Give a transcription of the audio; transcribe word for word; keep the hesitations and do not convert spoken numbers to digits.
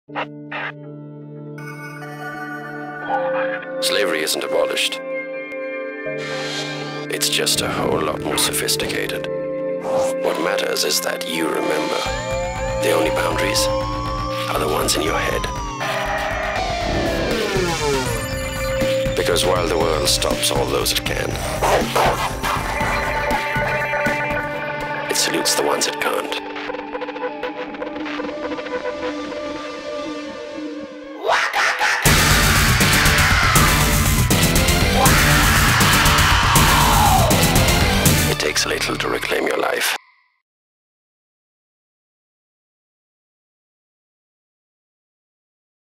Slavery isn't abolished. It's just a whole lot more sophisticated. What matters is that you remember. The only boundaries are the ones in your head. Because while the world stops all those it can,